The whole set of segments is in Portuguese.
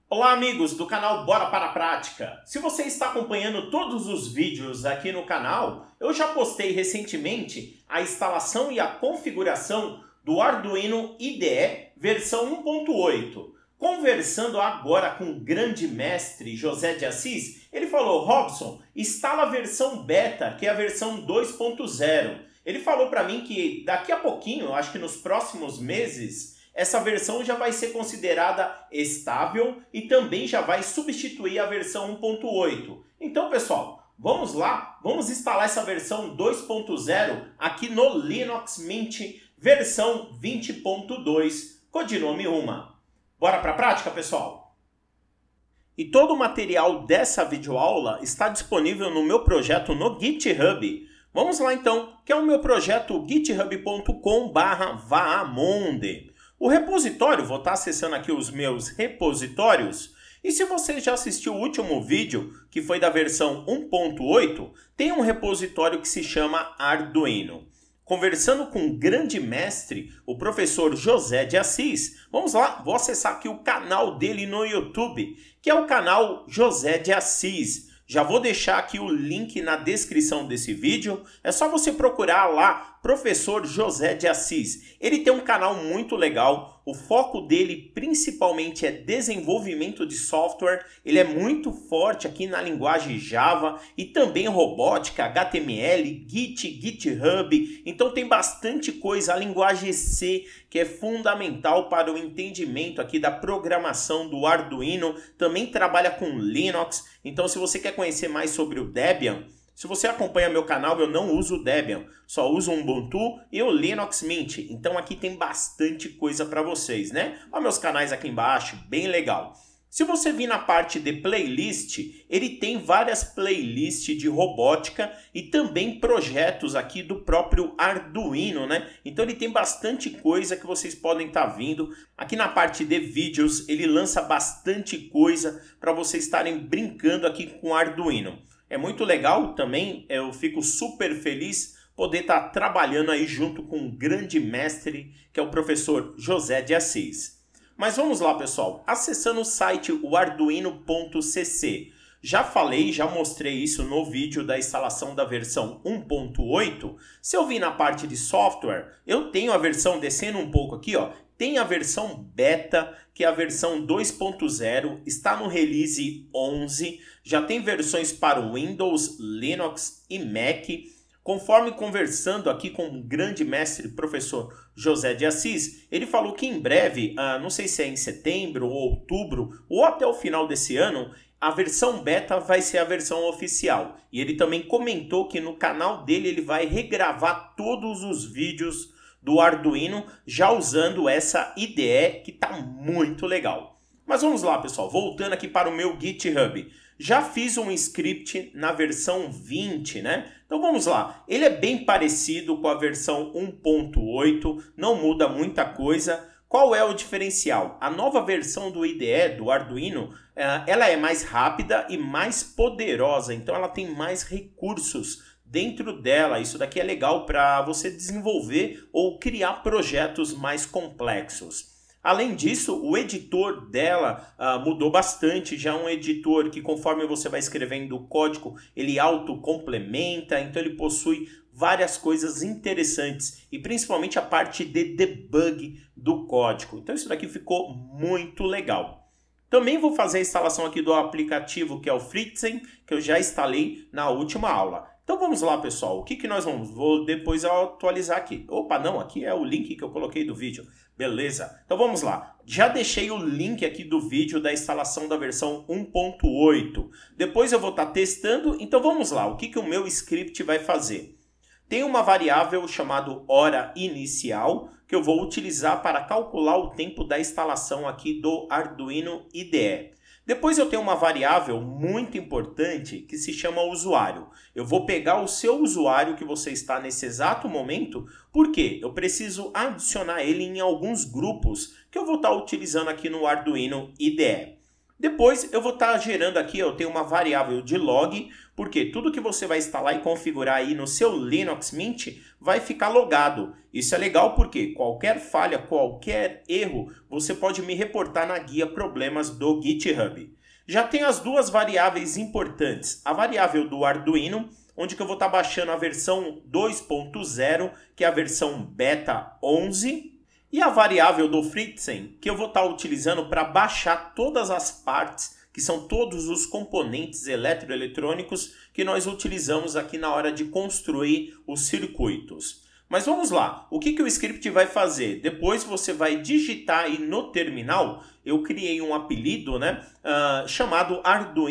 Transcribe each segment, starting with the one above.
Olá amigos do canal Bora para a Prática! Se você está acompanhando todos os vídeos aqui no canal, eu já postei recentemente a instalação e a configuração do Arduino IDE versão 1.8. Conversando agora com o grande mestre José de Assis, ele falou: Robson, instala a versão beta, que é a versão 2.0. Ele falou para mim que daqui a pouquinho, acho que nos próximos meses, essa versão já vai ser considerada estável e também já vai substituir a versão 1.8. Então, pessoal, vamos lá, vamos instalar essa versão 2.0 aqui no Linux Mint versão 20.2, codinome UMA. Bora para a prática, pessoal? E todo o material dessa videoaula está disponível no meu projeto no GitHub. Vamos lá então, que é o meu projeto github.com/vaamonde. O repositório, vou estar acessando aqui os meus repositórios. E se você já assistiu o último vídeo, que foi da versão 1.8, tem um repositório que se chama Arduino. Conversando com o grande mestre, o professor José de Assis, vamos lá, vou acessar aqui o canal dele no YouTube, que é o canal José de Assis. Já vou deixar aqui o link na descrição desse vídeo. É só você procurar lá, Professor José de Assis. Ele tem um canal muito legal. O foco dele principalmente é desenvolvimento de software. Ele é muito forte aqui na linguagem Java e também robótica, HTML, Git, GitHub. Então tem bastante coisa. A linguagem C, que é fundamental para o entendimento aqui da programação do Arduino. Também trabalha com Linux. Então se você quer conhecer mais sobre o Debian, se você acompanha meu canal, eu não uso o Debian, só uso o Ubuntu e o Linux Mint. Então aqui tem bastante coisa para vocês, né? Olha meus canais aqui embaixo, bem legal. Se você vir na parte de playlist, ele tem várias playlists de robótica e também projetos aqui do próprio Arduino, né? Então ele tem bastante coisa que vocês podem estar vindo. Aqui na parte de vídeos, ele lança bastante coisa para vocês estarem brincando aqui com o Arduino. É muito legal também, eu fico super feliz poder estar trabalhando aí junto com um grande mestre, que é o professor José de Assis. Mas vamos lá, pessoal, acessando o site o arduino.cc. Já falei, já mostrei isso no vídeo da instalação da versão 1.8. Se eu vir na parte de software, eu tenho a versão, descendo um pouco aqui, ó, tem a versão beta, que é a versão 2.0, está no release 11, já tem versões para o Windows, Linux e Mac. Conforme conversando aqui com o grande mestre professor José de Assis, ele falou que em breve, não sei se é em setembro ou outubro, ou até o final desse ano, a versão beta vai ser a versão oficial. E ele também comentou que no canal dele ele vai regravar todos os vídeos do Arduino, já usando essa IDE, que está muito legal. Mas vamos lá, pessoal, voltando aqui para o meu GitHub. Já fiz um script na versão 20, né? Então vamos lá. Ele é bem parecido com a versão 1.8, não muda muita coisa. Qual é o diferencial? A nova versão do IDE, do Arduino, ela é mais rápida e mais poderosa, então ela tem mais recursos dentro dela. Isso daqui é legal para você desenvolver ou criar projetos mais complexos. Além disso, o editor dela mudou bastante, já é um editor que conforme você vai escrevendo o código, ele autocomplementa, então ele possui várias coisas interessantes e principalmente a parte de debug do código. Então isso daqui ficou muito legal. Também vou fazer a instalação aqui do aplicativo que é o Fritzen, que eu já instalei na última aula. Então vamos lá, pessoal, o que nós vamos? Vou depois atualizar aqui. Opa, não, aqui é o link que eu coloquei do vídeo. Beleza, então vamos lá. Já deixei o link aqui do vídeo da instalação da versão 1.8. Depois eu vou estar testando, então vamos lá. O que o meu script vai fazer? Tem uma variável chamada hora inicial, que eu vou utilizar para calcular o tempo da instalação aqui do Arduino IDE. Depois eu tenho uma variável muito importante que se chama usuário. Eu vou pegar o seu usuário que você está nesse exato momento, porque eu preciso adicionar ele em alguns grupos que eu vou estar utilizando aqui no Arduino IDE. Depois eu vou estar gerando aqui, eu tenho uma variável de log, porque tudo que você vai instalar e configurar aí no seu Linux Mint vai ficar logado. Isso é legal porque qualquer falha, qualquer erro, você pode me reportar na guia problemas do GitHub. Já tem as duas variáveis importantes, a variável do Arduino, onde que eu vou estar baixando a versão 2.0, que é a versão beta 11, e a variável do Fritzen, que eu vou estar utilizando para baixar todas as partes, que são todos os componentes eletroeletrônicos que nós utilizamos aqui na hora de construir os circuitos. Mas vamos lá, o que o script vai fazer? Depois você vai digitar aí no terminal, eu criei um apelido, né, chamado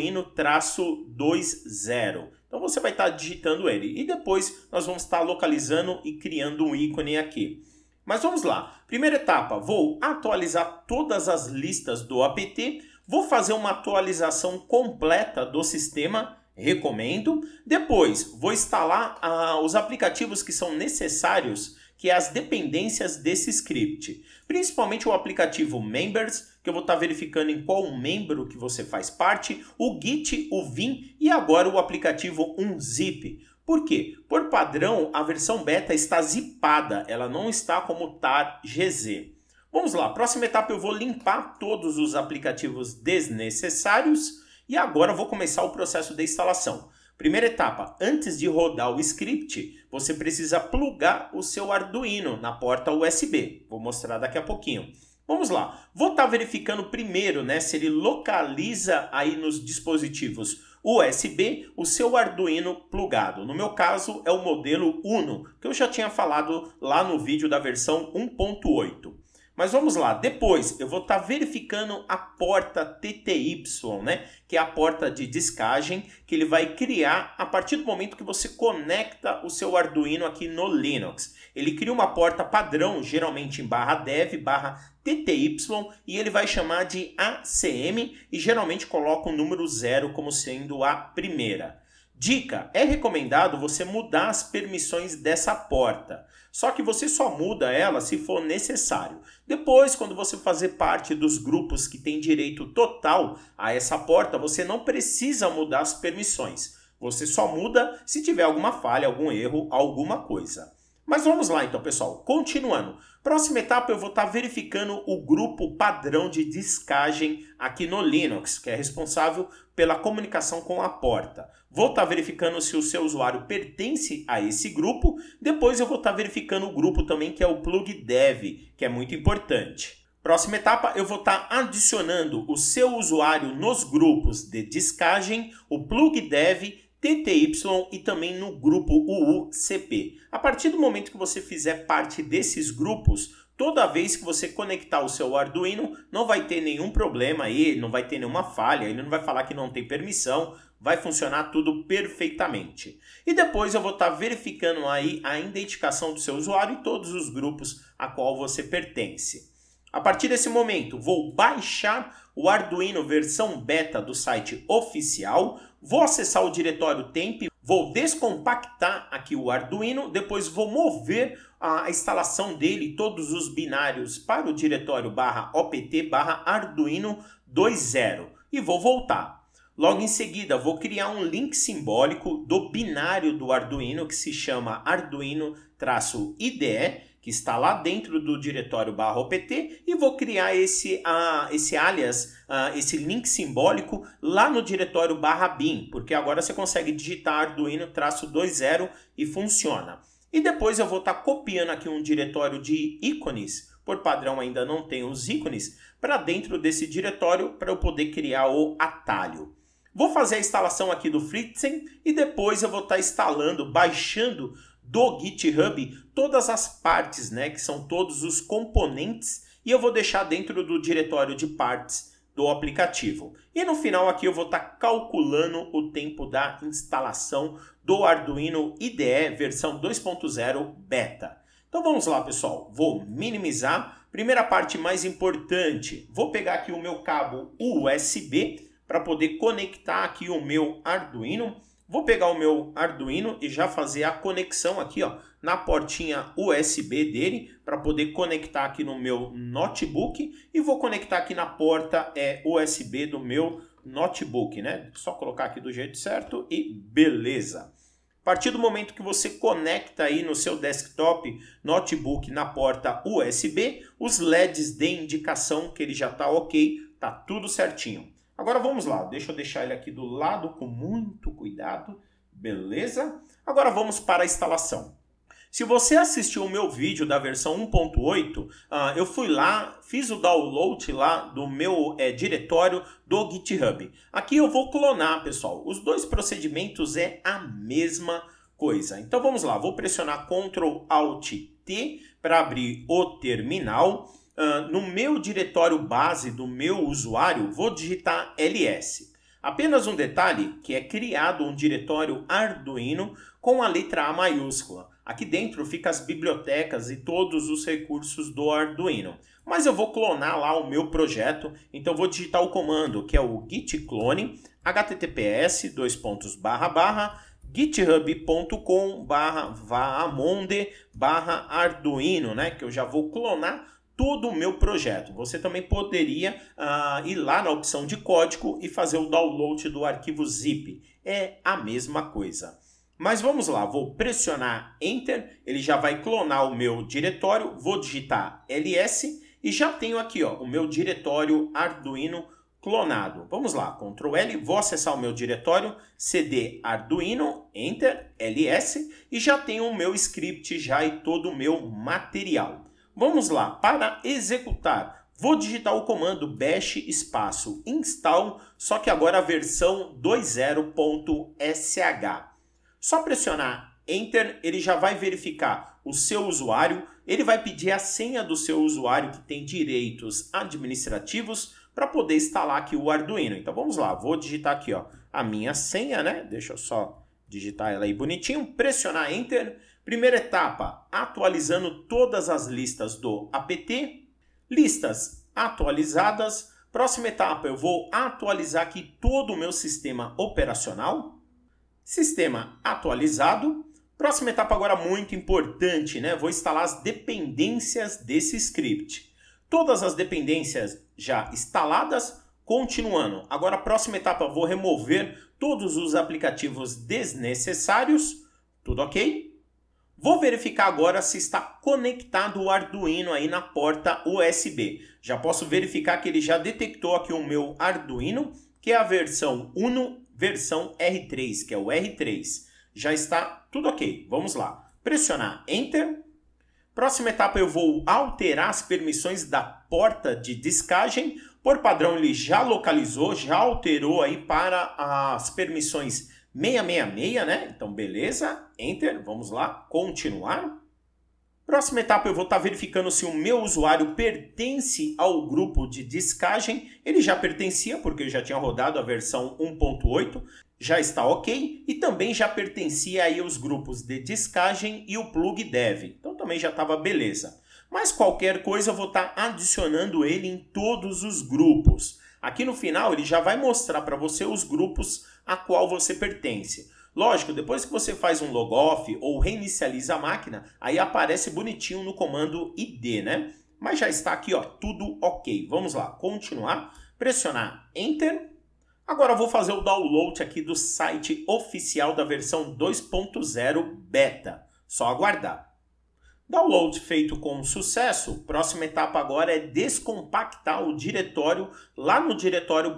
Arduino-20. Então você vai estar digitando ele e depois nós vamos estar localizando e criando um ícone aqui. Mas vamos lá, primeira etapa, vou atualizar todas as listas do apt, vou fazer uma atualização completa do sistema, recomendo. Depois vou instalar os aplicativos que são necessários, que é as dependências desse script. Principalmente o aplicativo Members, que eu vou estar verificando em qual membro que você faz parte, o Git, o Vim e agora o aplicativo Unzip. Por quê? Por padrão, a versão beta está zipada, ela não está como tar GZ. Vamos lá, próxima etapa eu vou limpar todos os aplicativos desnecessários e agora eu vou começar o processo de instalação. Primeira etapa, antes de rodar o script, você precisa plugar o seu Arduino na porta USB. Vou mostrar daqui a pouquinho. Vamos lá, vou estar verificando primeiro, né, se ele localiza aí nos dispositivos USB o seu Arduino plugado. No meu caso é o modelo Uno, que eu já tinha falado lá no vídeo da versão 1.8. Mas vamos lá, depois eu vou estar verificando a porta TTY, né? Que é a porta de discagem que ele vai criar a partir do momento que você conecta o seu Arduino aqui no Linux. Ele cria uma porta padrão, geralmente em /dev, /TTY, e ele vai chamar de ACM e geralmente coloca o número 0 como sendo a primeira. Dica, é recomendado você mudar as permissões dessa porta. Só que você só muda ela se for necessário. Depois, quando você fazer parte dos grupos que têm direito total a essa porta, você não precisa mudar as permissões. Você só muda se tiver alguma falha, algum erro, alguma coisa. Mas vamos lá então, pessoal. Continuando. Próxima etapa eu vou estar verificando o grupo padrão de discagem aqui no Linux, que é responsável pela comunicação com a porta. Vou estar verificando se o seu usuário pertence a esse grupo. Depois eu vou estar verificando o grupo também, que é o plugdev, que é muito importante. Próxima etapa, eu vou estar adicionando o seu usuário nos grupos de discagem, o plugdev, TTY e também no grupo UUCP. A partir do momento que você fizer parte desses grupos, toda vez que você conectar o seu Arduino, não vai ter nenhum problema aí, não vai ter nenhuma falha, ele não vai falar que não tem permissão, vai funcionar tudo perfeitamente. E depois eu vou estar verificando aí a identificação do seu usuário e todos os grupos a qual você pertence. A partir desse momento, vou baixar o Arduino versão beta do site oficial, vou acessar o diretório temp, vou descompactar aqui o Arduino, depois vou mover a instalação dele, todos os binários, para o diretório /opt/arduino20 e vou voltar. Logo em seguida, vou criar um link simbólico do binário do Arduino que se chama Arduino-IDE, que está lá dentro do diretório /opt e vou criar esse alias, esse link simbólico lá no diretório /bin, porque agora você consegue digitar Arduino-20 e funciona. E depois eu vou estar copiando aqui um diretório de ícones, por padrão ainda não tem os ícones, para dentro desse diretório para eu poder criar o atalho. Vou fazer a instalação aqui do Fritzen e depois eu vou estar instalando, baixando do GitHub todas as partes, né, que são todos os componentes, e eu vou deixar dentro do diretório de partes do aplicativo. E no final aqui eu vou estar calculando o tempo da instalação do Arduino IDE versão 2.0 beta. Então vamos lá, pessoal, vou minimizar. Primeira parte mais importante, vou pegar aqui o meu cabo USB para poder conectar aqui o meu Arduino. Vou pegar o meu Arduino e já fazer a conexão aqui, ó, na portinha USB dele, para poder conectar aqui no meu notebook. E vou conectar aqui na porta USB do meu notebook, né? Só colocar aqui do jeito certo e beleza. A partir do momento que você conecta aí no seu desktop, notebook, na porta USB, os LEDs de indicação que ele já está ok, tá tudo certinho. Agora vamos lá, deixa eu deixar ele aqui do lado com muito cuidado, beleza? Agora vamos para a instalação. Se você assistiu o meu vídeo da versão 1.8, eu fui lá, fiz o download lá do meu diretório do GitHub. Aqui eu vou clonar, pessoal. Os dois procedimentos é a mesma coisa. Então vamos lá, vou pressionar Ctrl Alt T para abrir o terminal. No meu diretório base do meu usuário, vou digitar ls. Apenas um detalhe, que é criado um diretório Arduino com a letra A maiúscula. Aqui dentro fica as bibliotecas e todos os recursos do Arduino. Mas eu vou clonar lá o meu projeto, então vou digitar o comando, que é o git clone, https://github.com/vaamonde/arduino, né? Que eu já vou clonar todo o meu projeto. Você também poderia ir lá na opção de código e fazer o download do arquivo zip. É a mesma coisa. Mas vamos lá, vou pressionar Enter, ele já vai clonar o meu diretório, vou digitar ls e já tenho aqui ó, o meu diretório Arduino clonado. Vamos lá, Ctrl L, vou acessar o meu diretório, cd Arduino, Enter, ls e já tenho o meu script já e todo o meu material. Vamos lá, para executar, vou digitar o comando bash espaço install, só que agora a versão 2.0.sh. Só pressionar Enter, ele já vai verificar o seu usuário, ele vai pedir a senha do seu usuário que tem direitos administrativos para poder instalar aqui o Arduino. Então vamos lá, vou digitar aqui ó, a minha senha, né? Deixa eu só digitar ela aí bonitinho, pressionar Enter. Primeira etapa, atualizando todas as listas do apt, listas atualizadas. Próxima etapa, eu vou atualizar aqui todo o meu sistema operacional. Sistema atualizado. Próxima etapa agora muito importante, né? Vou instalar as dependências desse script. Todas as dependências já instaladas, continuando. Agora a próxima etapa, vou remover todos os aplicativos desnecessários. Tudo ok? Vou verificar agora se está conectado o Arduino aí na porta USB. Já posso verificar que ele já detectou aqui o meu Arduino, que é a versão Uno, versão R3, que é o R3. Já está tudo ok. Vamos lá. Pressionar Enter. Próxima etapa eu vou alterar as permissões da porta de descagem. Por padrão ele já localizou, já alterou aí para as permissões 666, né? Então, beleza. Enter. Vamos lá. Continuar. Próxima etapa eu vou estar verificando se o meu usuário pertence ao grupo de descagem. Ele já pertencia porque eu já tinha rodado a versão 1.8. Já está ok. E também já pertencia aí aos grupos de descagem e o plug dev. Então também já estava beleza. Mas qualquer coisa eu vou estar adicionando ele em todos os grupos. Aqui no final ele já vai mostrar para você os grupos a qual você pertence. Lógico, depois que você faz um logoff ou reinicializa a máquina, aí aparece bonitinho no comando ID, né? Mas já está aqui, ó, tudo ok. Vamos lá, continuar, pressionar Enter. Agora eu vou fazer o download aqui do site oficial da versão 2.0 beta. Só aguardar. Download feito com sucesso, próxima etapa agora é descompactar o diretório lá no diretório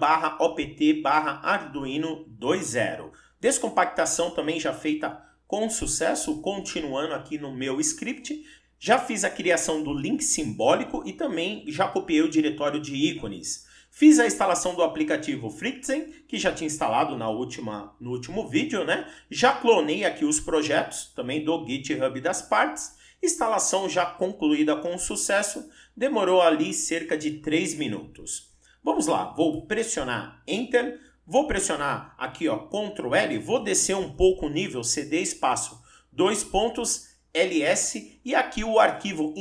/opt/arduino 2.0. Descompactação também já feita com sucesso, continuando aqui no meu script. Já fiz a criação do link simbólico e também já copiei o diretório de ícones. Fiz a instalação do aplicativo Fritzen, que já tinha instalado no último vídeo, né? Já clonei aqui os projetos, também do GitHub das partes. Instalação já concluída com sucesso, demorou ali cerca de 3 minutos. Vamos lá, vou pressionar Enter, vou pressionar aqui ó, Ctrl L, vou descer um pouco o nível, cd espaço, 2 pontos, ls, e aqui o arquivo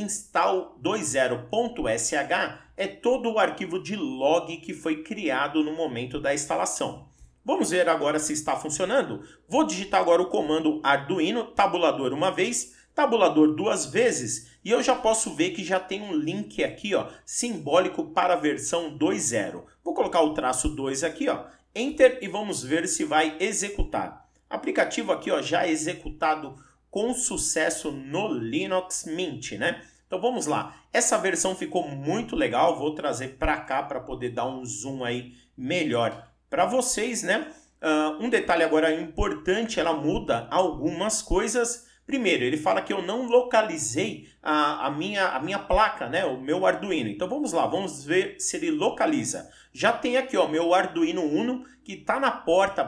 install20.sh é todo o arquivo de log que foi criado no momento da instalação. Vamos ver agora se está funcionando. Vou digitar agora o comando Arduino, tabulador uma vez, tabulador duas vezes, e eu já posso ver que já tem um link aqui, ó, simbólico para a versão 2.0. Vou colocar o traço 2 aqui, ó, Enter, e vamos ver se vai executar. Aplicativo aqui, ó, já executado com sucesso no Linux Mint, né? Então vamos lá. Essa versão ficou muito legal, vou trazer para cá para poder dar um zoom aí melhor para vocês, né? Um detalhe agora importante, ela muda algumas coisas. Primeiro, ele fala que eu não localizei a minha placa, né? O meu Arduino. Então vamos lá, vamos ver se ele localiza. Já tem aqui, ó, meu Arduino Uno, que está na porta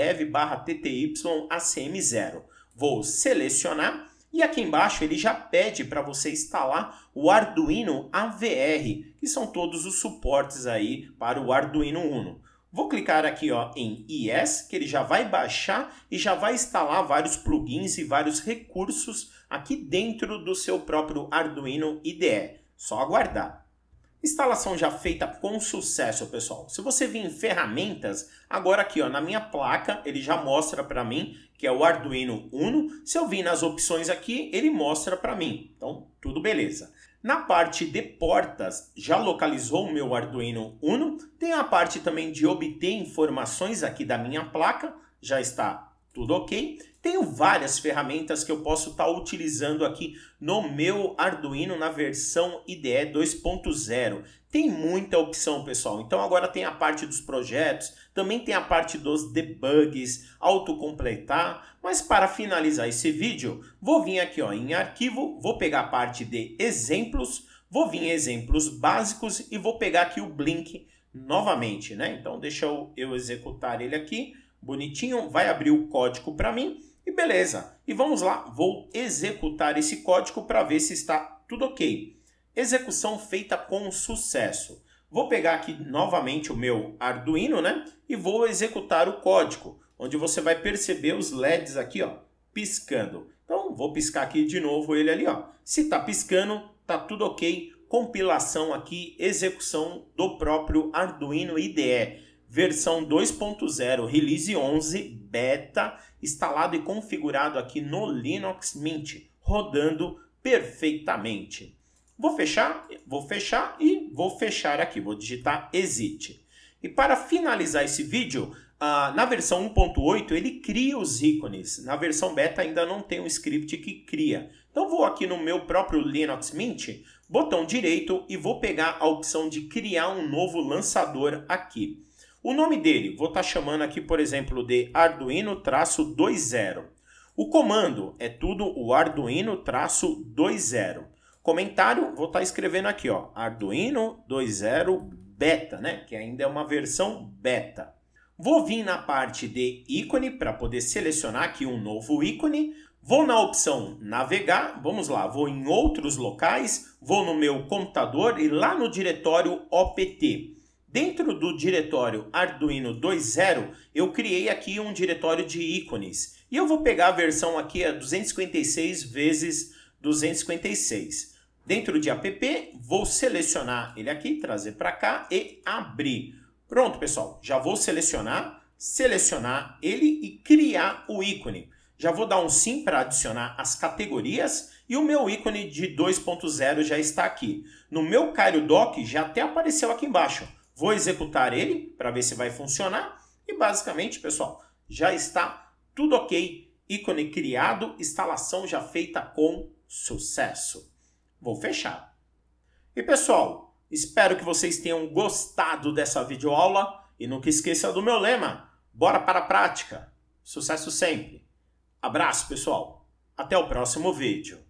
/dev/TTY-ACM0. Vou selecionar e aqui embaixo ele já pede para você instalar o Arduino AVR, que são todos os suportes aí para o Arduino Uno. Vou clicar aqui, ó, em Yes, que ele já vai baixar e já vai instalar vários plugins e vários recursos aqui dentro do seu próprio Arduino IDE. Só aguardar. Instalação já feita com sucesso, pessoal. Se você vir em ferramentas, agora aqui, ó, na minha placa, ele já mostra para mim que é o Arduino Uno. Se eu vir nas opções aqui, ele mostra para mim. Então, tudo beleza. Na parte de portas, já localizou o meu Arduino Uno. Tem a parte também de obter informações aqui da minha placa. Já está tudo ok. Tenho várias ferramentas que eu posso estar utilizando aqui no meu Arduino na versão IDE 2.0. Tem muita opção, pessoal. Então agora tem a parte dos projetos, também tem a parte dos debugs, autocompletar. Mas para finalizar esse vídeo, vou vir aqui, ó, em arquivo, vou pegar a parte de exemplos, vou vir em exemplos básicos e vou pegar aqui o Blink novamente, né? Então deixa eu executar ele aqui, bonitinho, vai abrir o código para mim. E beleza, e vamos lá, vou executar esse código para ver se está tudo ok. Execução feita com sucesso. Vou pegar aqui novamente o meu Arduino, né? E vou executar o código, onde você vai perceber os LEDs aqui, ó, piscando. Então, vou piscar aqui de novo ele ali, ó. Se está piscando, tá tudo ok. Compilação aqui, execução do próprio Arduino IDE. Versão 2.0, release 11, beta, instalado e configurado aqui no Linux Mint, rodando perfeitamente. Vou fechar e vou fechar aqui, vou digitar Exit. E para finalizar esse vídeo, na versão 1.8 ele cria os ícones, na versão beta ainda não tem um script que cria. Então vou aqui no meu próprio Linux Mint, botão direito e vou pegar a opção de criar um novo lançador aqui. O nome dele, vou estar chamando aqui, por exemplo, de Arduino-20. O comando é tudo o Arduino-20. Comentário, vou estar escrevendo aqui, ó, Arduino 2.0 beta, né? Que ainda é uma versão beta. Vou vir na parte de ícone para poder selecionar aqui um novo ícone. Vou na opção navegar, vamos lá, vou em outros locais, vou no meu computador e lá no diretório OPT. Dentro do diretório Arduino 2.0, eu criei aqui um diretório de ícones. E eu vou pegar a versão aqui, a 256 × 256. Dentro de app, vou selecionar ele aqui, trazer para cá e abrir. Pronto, pessoal. Já vou selecionar ele e criar o ícone. Já vou dar um sim para adicionar as categorias e o meu ícone de 2.0 já está aqui. No meu Cairo Dock já até apareceu aqui embaixo. Vou executar ele para ver se vai funcionar. E basicamente, pessoal, já está tudo ok. Ícone criado, instalação já feita com sucesso. Vou fechar. E pessoal, espero que vocês tenham gostado dessa videoaula. E nunca esqueça do meu lema. Bora para a prática. Sucesso sempre. Abraço, pessoal. Até o próximo vídeo.